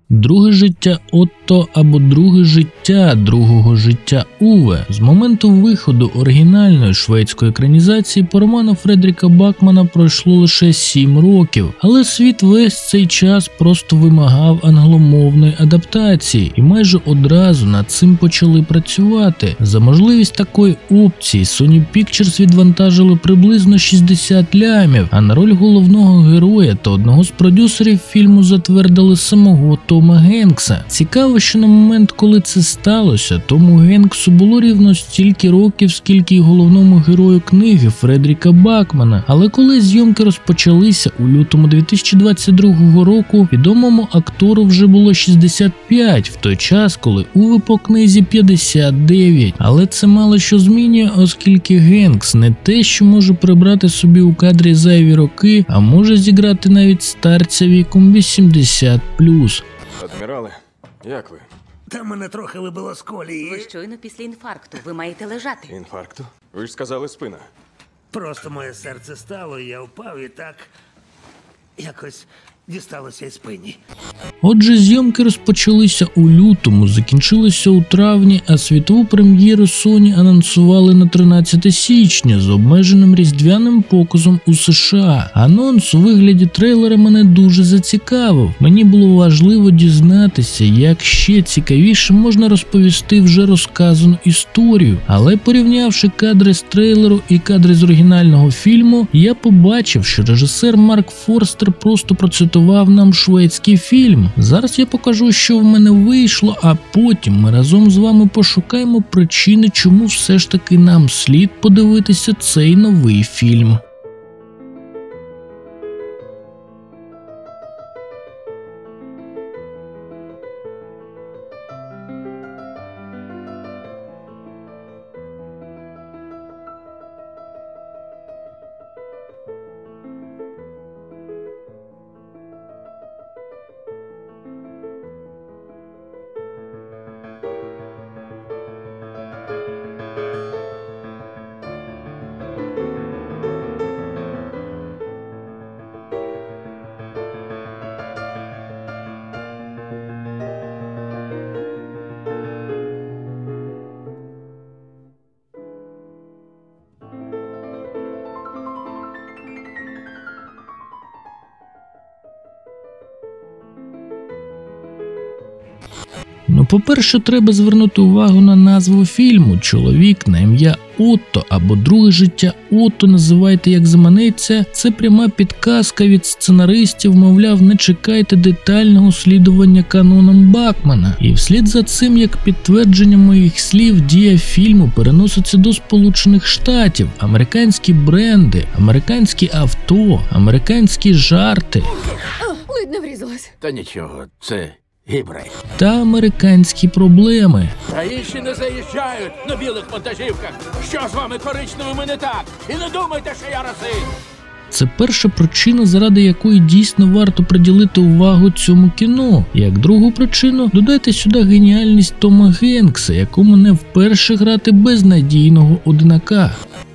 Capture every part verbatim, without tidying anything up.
Друге життя Отто або друге життя другого життя Уве. З моменту виходу оригінальної шведської екранізації по роману Фредріка Бакмана пройшло лише сім років, але світ весь цей час просто вимагав англомовної адаптації, і майже одразу над цим почали працювати. За можливість такої опції Sony Pictures відвантажили приблизно шістдесят лямів, а на роль головного героя та одного з продюсерів фільму затвердили самого Тома Генкса. Цікаво, що на момент, коли це сталося, Тому Генксу було рівно стільки років, скільки й головному герою книги Фредріка Бакмана. Але коли зйомки розпочалися у лютому дві тисячі двадцять другого року, відомому актору вже було шістдесят п'ять, в той час, коли Уве по книзі п'ятдесят дев'ять. Але це мало що змінює, оскільки Генкс не те, що може прибрати собі у кадрі зайві роки, а може зіграти навіть старця віком вісімдесят плюс. Адмірале, як ви? Та мене трохи вибило з колії. Ви щойно після інфаркту, ви маєте лежати. Інфаркту? Ви ж сказали спина. Просто моє серце стало, я впав і так якось дісталося й спині. Отже, зйомки розпочалися у лютому, закінчилися у травні, а світову прем'єру Sony анонсували на тринадцяте січня з обмеженим різдвяним показом у США. Анонс у вигляді трейлера мене дуже зацікавив. Мені було важливо дізнатися, як ще цікавіше можна розповісти вже розказану історію. Але порівнявши кадри з трейлеру і кадри з оригінального фільму, я побачив, що режисер Марк Форстер просто процитував нам шведський фільм. Зараз я покажу, що в мене вийшло, а потім ми разом з вами пошукаємо причини, чому все ж таки нам слід подивитися цей новий фільм. Ну, по-перше, треба звернути увагу на назву фільму «Чоловік на ім'я Отто» або «Друге життя Отто», називайте як заманеться. Це пряма підказка від сценаристів, мовляв, не чекайте детального слідування канонам Бакмана. І вслід за цим, як підтвердження моїх слів, дія фільму переноситься до Сполучених Штатів. Американські бренди, американські авто, американські жарти. О, ледь не врізалась. Та нічого, це гібрид. Та американські проблеми. А інші не заїжджають на білих вантажівках. Що з вами коричневими не так? І не думайте, що я расист. Це перша причина, заради якої дійсно варто приділити увагу цьому кіно. Як другу причину, додайте сюди геніальність Тома Генкса, якому не вперше грати безнадійного одинака.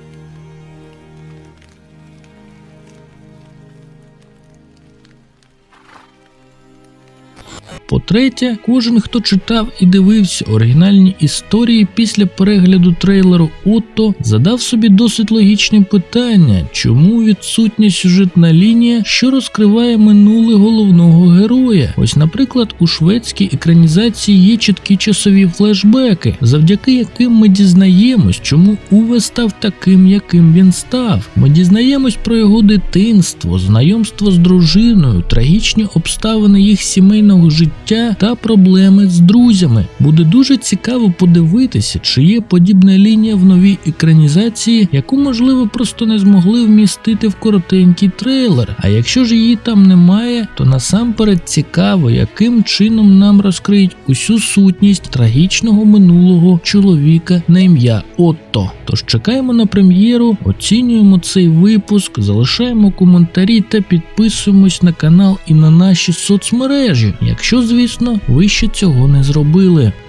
По-третє, кожен, хто читав і дивився оригінальні історії після перегляду трейлеру «Отто», задав собі досить логічне питання, чому відсутня сюжетна лінія, що розкриває минуле головного героя. Ось, наприклад, у шведській екранізації є чіткі часові флешбеки, завдяки яким ми дізнаємось, чому Уве став таким, яким він став. Ми дізнаємось про його дитинство, знайомство з дружиною, трагічні обставини їх сімейного життя та проблеми з друзями. Буде дуже цікаво подивитися, чи є подібна лінія в новій екранізації, яку, можливо, просто не змогли вмістити в коротенький трейлер. А якщо ж її там немає, то насамперед цікаво, яким чином нам розкриють усю сутність трагічного минулого чоловіка на ім'я Отто. Тож чекаємо на прем'єру, оцінюємо цей випуск, залишаємо коментарі та підписуємось на канал і на наші соцмережі, якщо, звісно, ви ще цього не зробили.